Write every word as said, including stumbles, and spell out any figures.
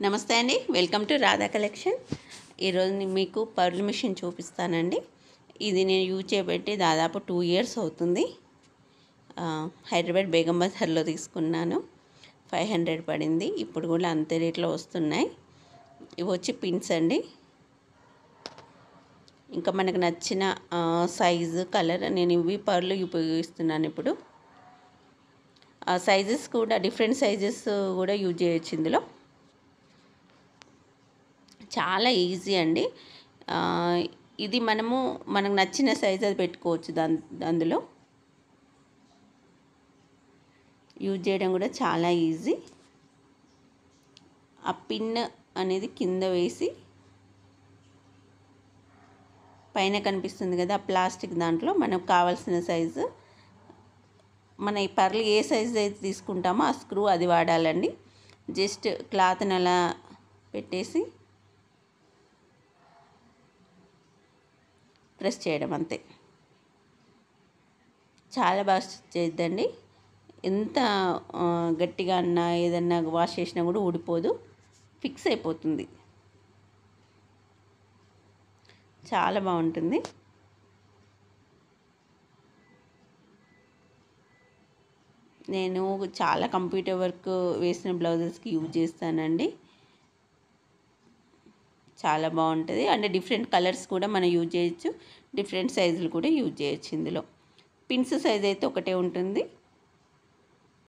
నమస్తే అండి, welcome to Radha collection. ఈరోజు మీకు పర్ల్ మిషన్ చూపిస్తానండి. ఇది నేను యూజ్ చేయబట్టి దాదాపు టూ ఇయర్స్ అవుతుంది. హైదరాబాద్ బేగం బజార్లో తీసుకున్నాను. ఫైవ్ హండ్రెడ్ పడింది. ఇప్పుడు కూడా అంతే రేట్లో వస్తున్నాయి. ఇవి వచ్చి పిన్స్ అండి. ఇంకా మనకు నచ్చిన సైజు కలర్ నేను ఇవి పర్లు ఉపయోగిస్తున్నాను. ఇప్పుడు సైజెస్ కూడా డిఫరెంట్ సైజెస్ కూడా యూజ్ చేయొచ్చు. ఇందులో చాలా ఈజీ అండి. ఇది మనము మనకు నచ్చిన సైజ్ అది పెట్టుకోవచ్చు. దాని అందులో యూజ్ చేయడం కూడా చాలా ఈజీ. ఆ పిన్ అనేది కింద వేసి పైన కనిపిస్తుంది కదా ఆ ప్లాస్టిక్, దాంట్లో మనకు కావాల్సిన సైజు మన ఈ పర్లు ఏ సైజు అయితే తీసుకుంటామో ఆ స్క్రూ అది వాడాలండి. జస్ట్ క్లాత్ని అలా పెట్టేసి ప్రెస్ చేయడం అంతే. చాలా బాగా చేద్దండి. ఎంత గట్టిగా అన్నా ఏదన్నా వాష్ చేసినా కూడా ఊడిపోదు, ఫిక్స్ అయిపోతుంది. చాలా బాగుంటుంది. నేను చాలా కంప్యూటర్ వర్క్ వేసిన బ్లౌజెస్కి యూజ్ చేస్తానండి. చాలా బాగుంటుంది. అంటే డిఫరెంట్ కలర్స్ కూడా మనం యూజ్ చేయొచ్చు, డిఫరెంట్ సైజులు కూడా యూజ్ చేయొచ్చు. ఇందులో పిన్స్ సైజ్ అయితే ఒకటే ఉంటుంది.